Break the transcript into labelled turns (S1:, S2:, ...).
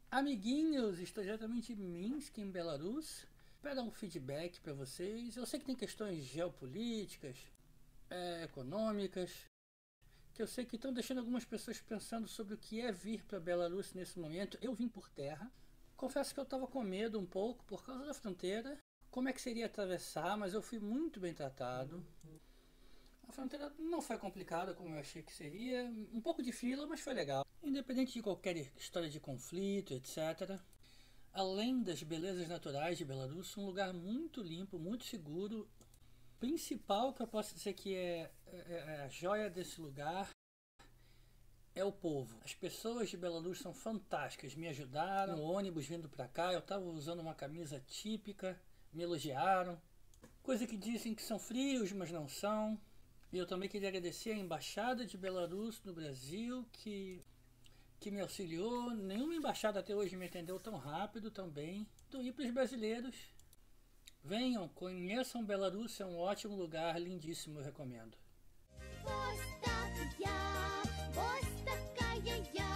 S1: Amiguinhos, estou diretamente em Minsk, em Belarus, para dar um feedback para vocês. Eu sei que tem questões geopolíticas, econômicas, que eu sei que estão deixando algumas pessoas pensando sobre o que é vir para Belarus nesse momento. Eu vim por terra. Confesso que eu estava com medo um pouco por causa da fronteira. Como é que seria atravessar, mas eu fui muito bem tratado. A fronteira não foi complicada como eu achei que seria. Um pouco de fila, mas foi legal. Independente de qualquer história de conflito, etc. Além das belezas naturais de Belarus, um lugar muito limpo, muito seguro. O principal que eu posso dizer que é a joia desse lugar é o povo. As pessoas de Belarus são fantásticas, me ajudaram no ônibus vindo pra cá. Eu estava usando uma camisa típica, me elogiaram. Coisa que dizem que são frios, mas não são. E eu também queria agradecer a Embaixada de Belarus no Brasil, que me auxiliou. Nenhuma embaixada até hoje me atendeu tão rápido, tão bem. Então, e para os brasileiros, venham, conheçam Belarus, é um ótimo lugar, lindíssimo, eu recomendo.
S2: Вот такая я,